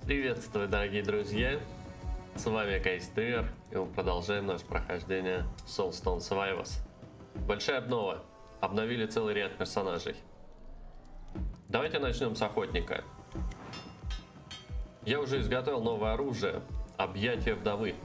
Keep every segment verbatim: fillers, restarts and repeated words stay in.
Приветствую, дорогие друзья! С вами Кайстер, и мы продолжаем наше прохождение Soulstone Survivors. Большая обнова. Обновили целый ряд персонажей. Давайте начнем с охотника. Я уже изготовил новое оружие. Объятие вдовы.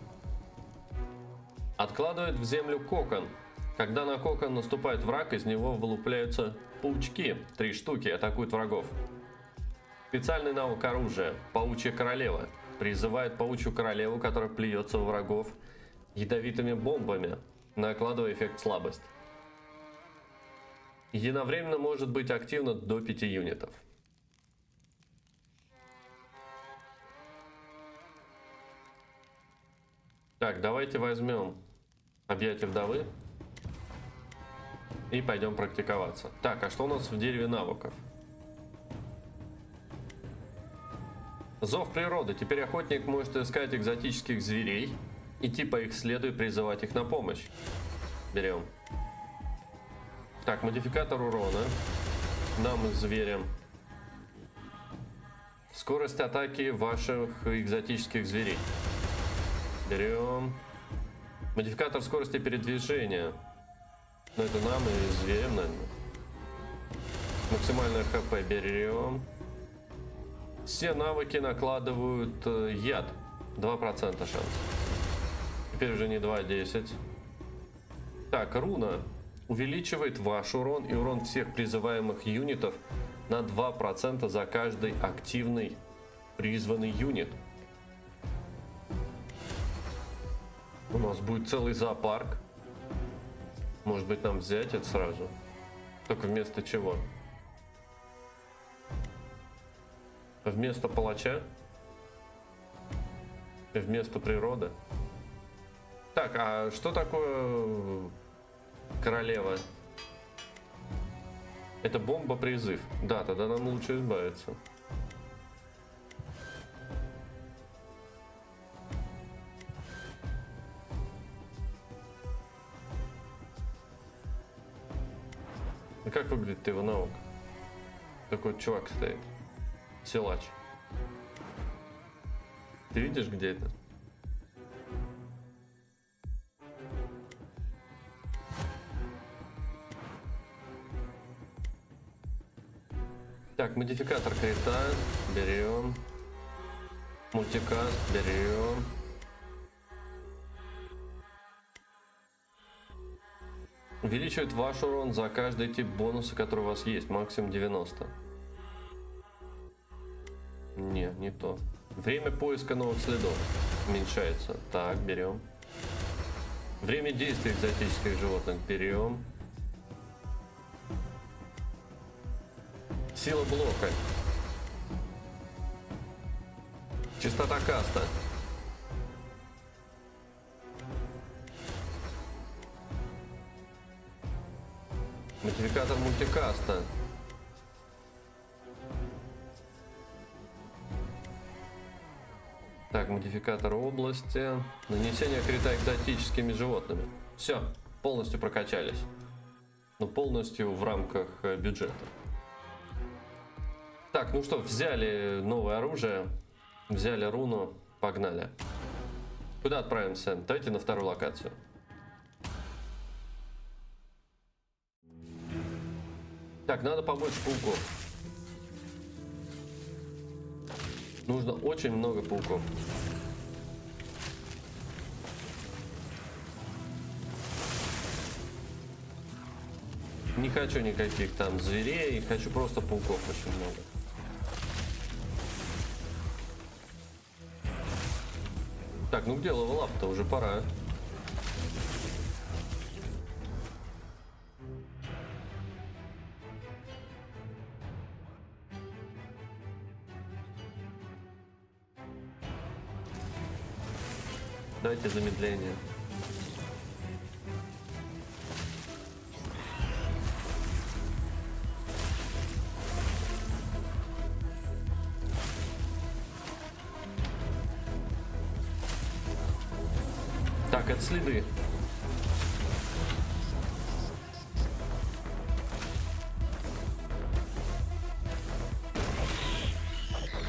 Откладывает в землю кокон. Когда на кокон наступает враг, из него вылупляются паучки. Три штуки атакуют врагов. Специальный навык оружия. Паучья королева. Призывает паучью королеву, которая плюется в врагов ядовитыми бомбами, накладывая эффект слабость. Единовременно может быть активно до пяти юнитов. Так, давайте возьмем объятие вдовы и пойдем практиковаться. Так, а что у нас в дереве навыков? Зов природы. Теперь охотник может искать экзотических зверей, идти по их следу и призывать их на помощь. Берем. Так, модификатор урона. Нам и зверям. Скорость атаки ваших экзотических зверей. Берем. Модификатор скорости передвижения. Но это нам и зверям, наверное. Максимальное хп берем. Все навыки накладывают э, яд. два процента шанс. Теперь уже не два, а десять. Так, руна увеличивает ваш урон и урон всех призываемых юнитов на два процента за каждый активный призванный юнит. У нас будет целый зоопарк. Может быть, нам взять это сразу? Только вместо чего? Вместо палача? Вместо природы? Так, а что такое королева? Это бомба-призыв. Да, тогда нам лучше избавиться. И как выглядит его навык? Такой чувак стоит. Силач. Ты видишь, где это? Так, модификатор крита. Берем. Мультикаст. Берем. Увеличивает ваш урон за каждый тип бонуса, который у вас есть. Максимум девяносто. Не, не то. Время поиска новых следов уменьшается. Так, берем. Время действия экзотических животных берем. Сила блока. Частота каста. Модификатор мультикаста. Так, модификатор области. Нанесение крита экзотическими животными. Все, полностью прокачались. Но полностью в рамках бюджета. Так, ну что, взяли новое оружие. Взяли руну. Погнали. Куда отправимся? Давайте на вторую локацию. Так, надо побольше пауков. Нужно очень много пауков. Не хочу никаких там зверей, хочу просто пауков очень много. Так, ну где левелап-то? Уже пора. Давайте замедление. Так, это следы.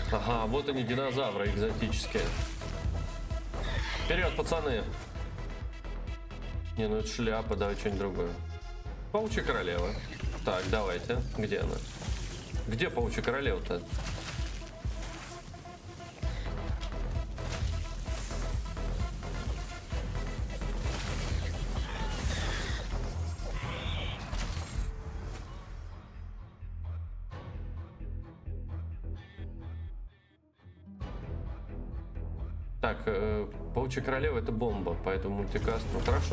Ага, вот они, динозавры экзотические. Вперед, пацаны! Не, ну это шляпа, давай что-нибудь другое. Паучья королева. Так, давайте. Где она? Где паучья королева-то? Так, э, паучья королева это бомба, поэтому мультикаст, ну хорошо.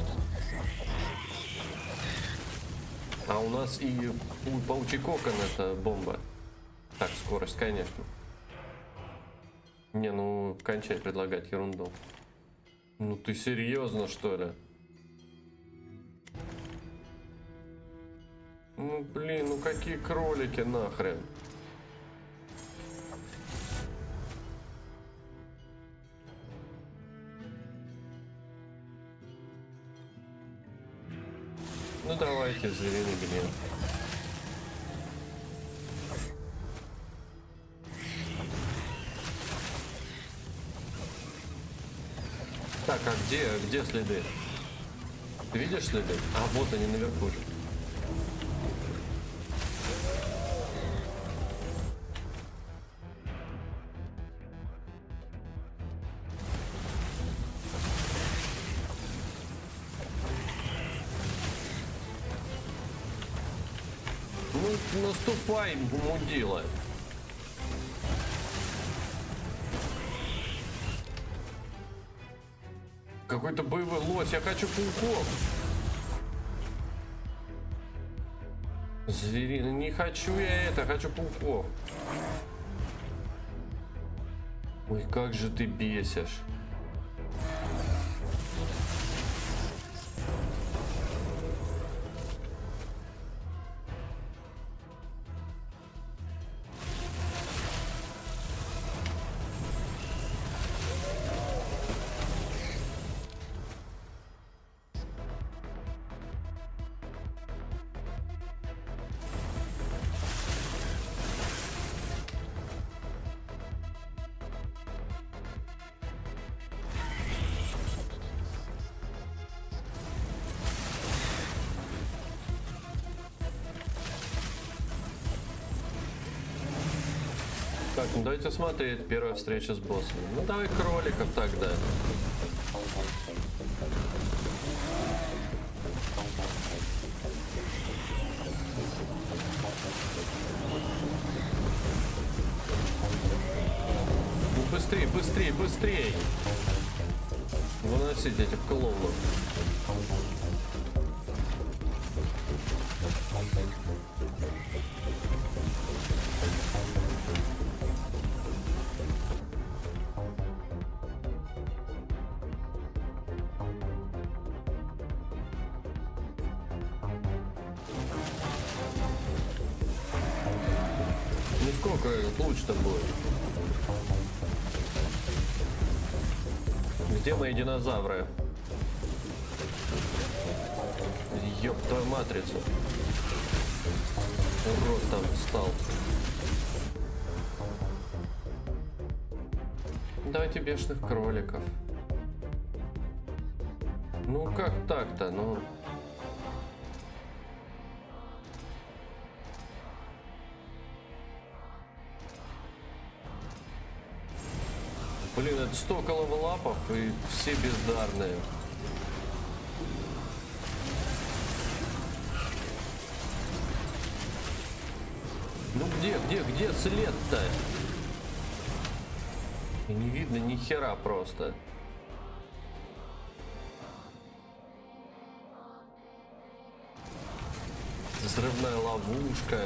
А у нас и паучий кокон это бомба. Так, скорость, конечно. Не, ну кончай предлагать ерунду. Ну ты серьезно, что ли? Ну блин, ну какие кролики нахрен? Ну давайте, звериный гнев. Так, а где, где следы? Ты видишь следы? А, вот они наверху же. Ну, наступай, мудила. Какой-то боевой лось, я хочу пауков. Зверина, не хочу я это, хочу пауков. Ой, как же ты бесишь. Так, ну давайте смотреть. Первая встреча с боссом. Ну давай кроликов тогда. Ну быстрей, быстрей, быстрей. Выносить этих клоунов. Сколько этот луч-то будет? Где мои динозавры? Ёб твою матрицу. Урод там встал. Давайте бешеных кроликов. Ну как так-то? Ну... Блин, это столько левелапов и все бездарные. Ну где, где, где след-то? И не видно ни хера просто. Взрывная ловушка.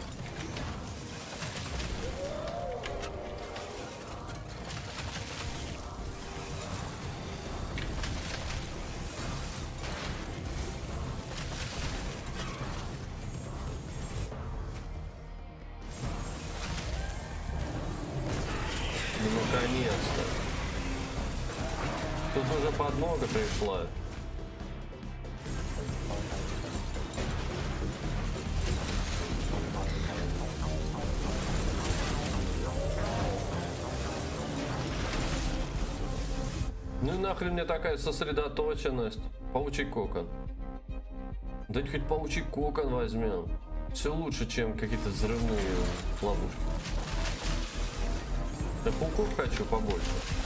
Наконец-то. Тут уже подмога пришла. нахрен мне такая сосредоточенность? Паучий кокон. Да хоть паучий кокон возьмем. Все лучше, чем какие-то взрывные ловушки. Я пауков хочу побольше.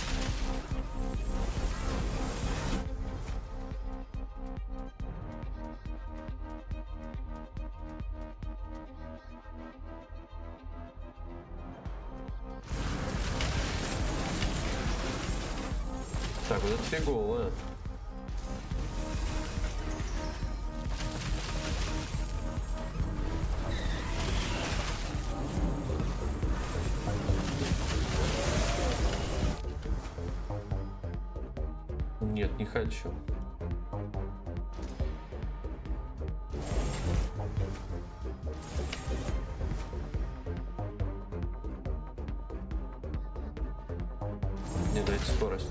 Так, вот это фигово. Нет, не хочу. Не дайте скорость.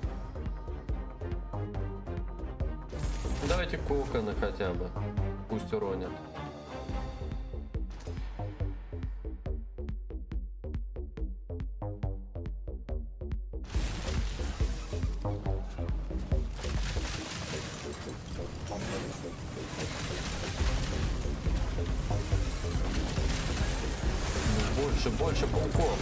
Давайте коконы хотя бы. Пусть уронят. Больше, больше пауков.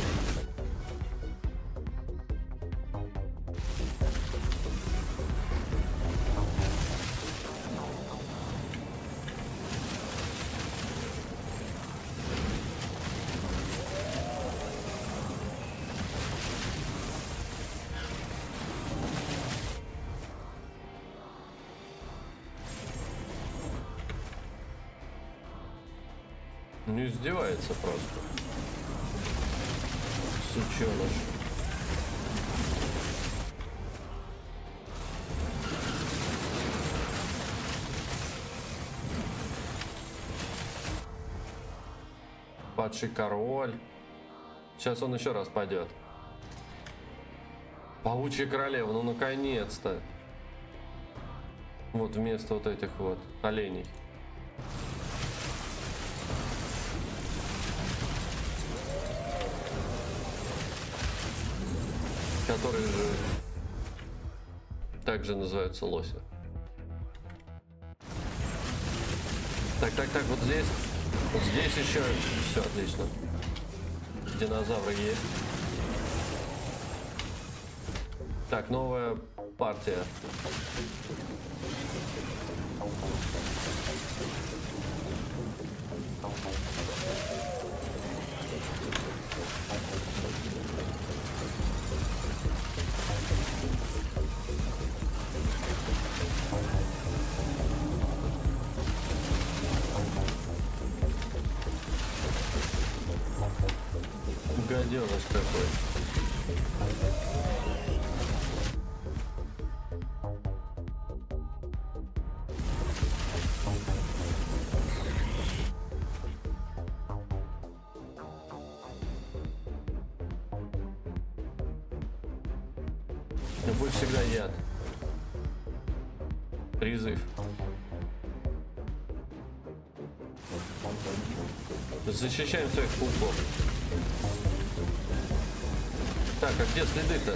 Не издевается просто. Сучёныш. Падший король. Сейчас он еще раз пойдет. Паучья королева, ну наконец-то. Вот вместо вот этих вот оленей. Которые же также называются лоси. Так, так, так, вот здесь, вот здесь еще все отлично. Динозавры есть. Так, новая партия. Гаденыш какой. Но будет всегда яд. Призыв. Защищаем своих пауков. Так, а где следы-то?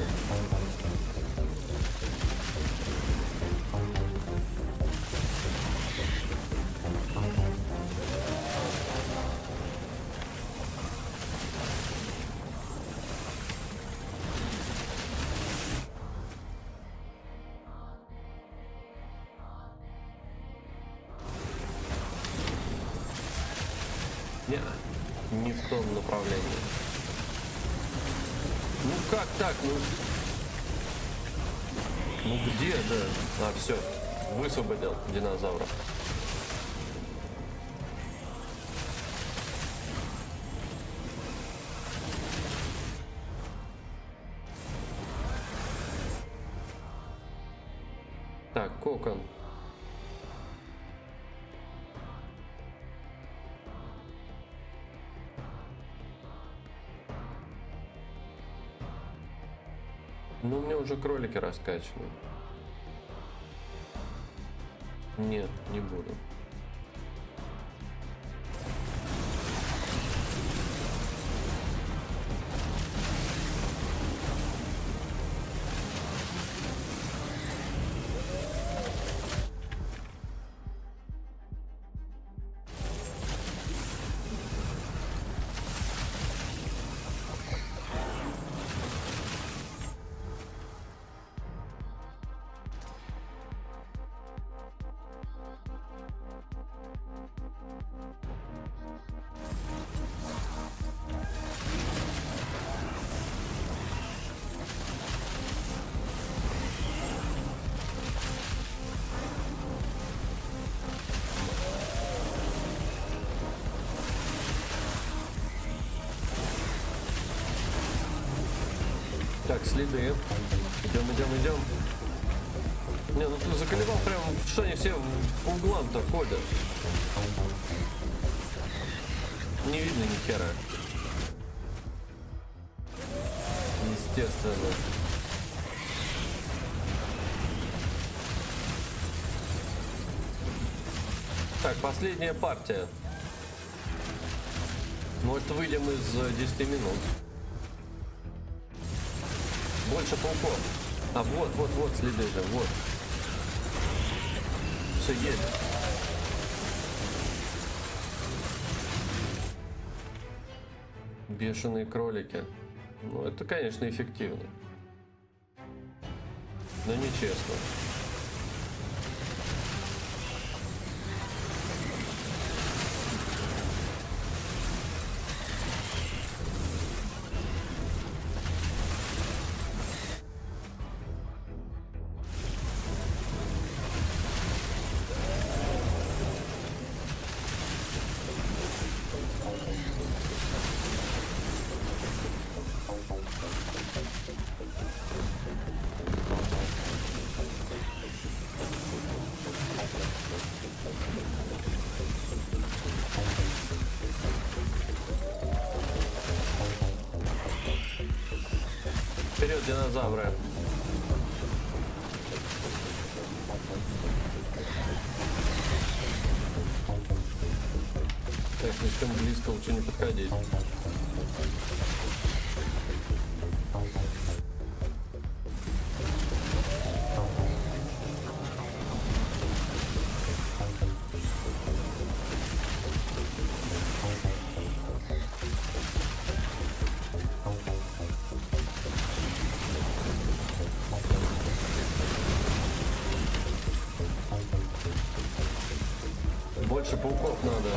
Не, не в том направлении. Ну как так? Ну, ну где же? А, все. Высвободил динозавра. Так, кокон. Ну, у меня уже кролики раскачаны. Нет, не буду. Так, следы. Идем, идем, идем. Не, ну ты заколебал прям, что они все в углам-то ходят. Не видно ни хера. Естественно. Так, последняя партия. Может, выйдем из десяти минут. Больше пауков. А вот, вот, вот следы же, вот. Все есть. Бешеные кролики. Ну, это, конечно, эффективно. Но нечестно. Вперед, динозавры! Так, слишком близко, лучше не подходить. Больше пауков надо.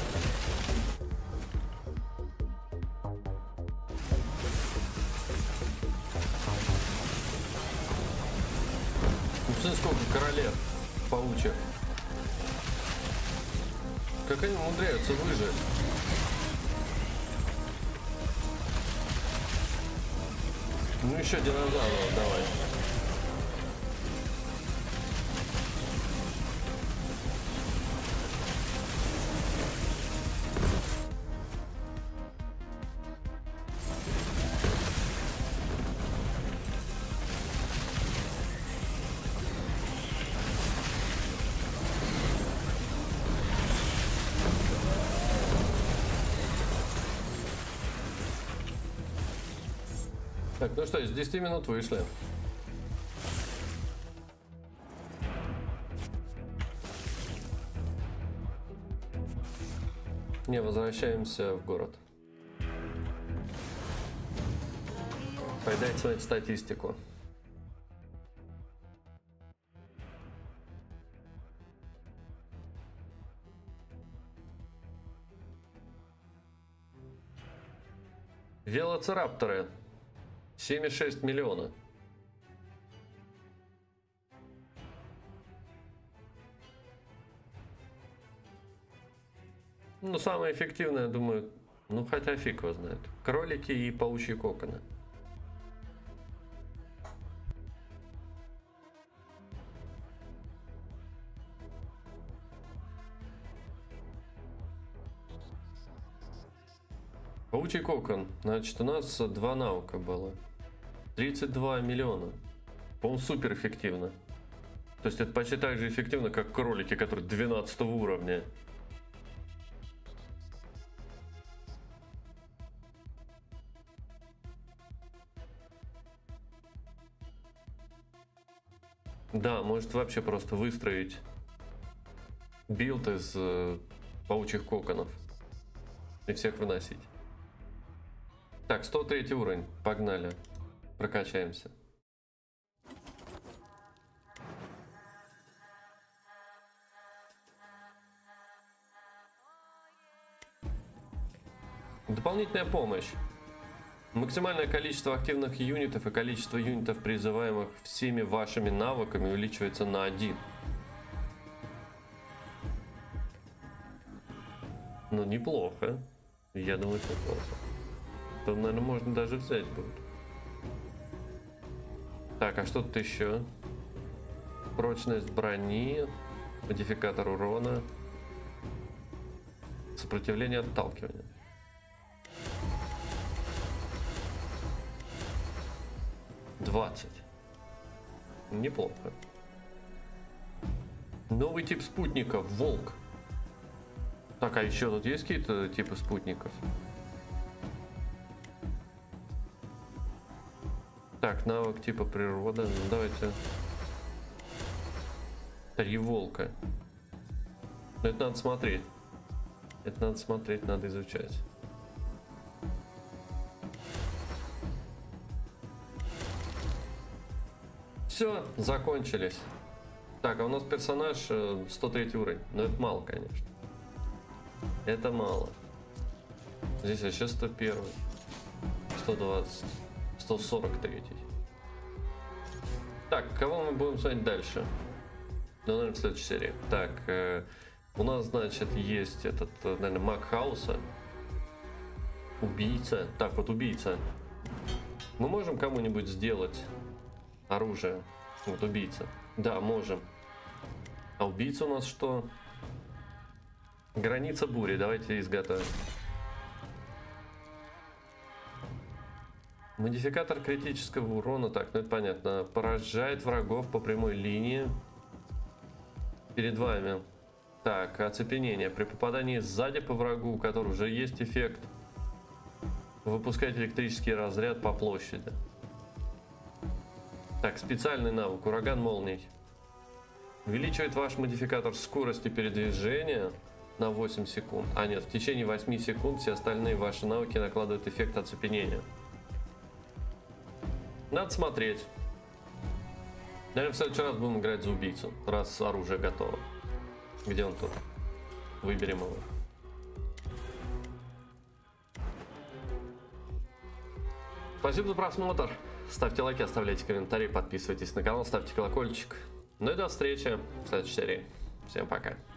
Ну, сколько королев паучьих. Как они умудряются выжить? Ну еще динозавров давай. Так, ну что, из десяти минут вышли. Не, возвращаемся в город. Пойдайте смотреть статистику. Велоцирапторы. семь и шесть миллиона. Ну, самое эффективное, думаю, ну, хотя фиг его знает. Кролики и паучьи коконы. Паучий кокон. Значит, у нас два наука было. тридцать два миллиона. По-моему, супер эффективно. То есть это почти так же эффективно, как кролики, которые двенадцатого уровня. Да, может вообще просто выстроить билд из э, паучьих коконов и всех выносить. Так, сто третий уровень. Погнали. Прокачаемся. Дополнительная помощь. Максимальное количество активных юнитов и количество юнитов, призываемых всеми вашими навыками, увеличивается на один. Ну, неплохо. Я думаю, что неплохо. То, наверное, можно даже взять будет. Так, а что тут еще? Прочность брони, модификатор урона, сопротивление отталкивания. двадцать. Неплохо. Новый тип спутников. Волк. Так, а еще тут есть какие-то типы спутников? Так, навык типа природа. Ну, давайте. Три волка. Но это надо смотреть. Это надо смотреть, надо изучать. Все, закончились. Так, а у нас персонаж сто третий уровень. Но это мало, конечно. Это мало. Здесь еще сто первый. сто двадцать. сто сорок три. Так, кого мы будем смотреть дальше? Ну, наверное, в следующей серии. Так, э, у нас, значит, есть этот, наверное, маг хаоса. Убийца. Так, вот убийца. Мы можем кому-нибудь сделать оружие? Вот убийца. Да, можем. А убийца у нас что? Граница бури. Давайте изготовим. Модификатор критического урона. Так, ну это понятно. Поражает врагов по прямой линии. Перед вами. Так, оцепенение. При попадании сзади по врагу, у которого уже есть эффект, выпускать электрический разряд по площади. Так, специальный навык. Ураган молний. Увеличивает ваш модификатор скорости передвижения на восемь секунд. А нет, в течение восьми секунд все остальные ваши навыки накладывают эффект оцепенения. Надо смотреть. Наверное, в следующий раз будем играть за убийцу, раз оружие готово. Где он тут? Выберем его. Спасибо за просмотр. Ставьте лайки, оставляйте комментарии, подписывайтесь на канал, ставьте колокольчик. Ну и до встречи в следующей серии. Всем пока.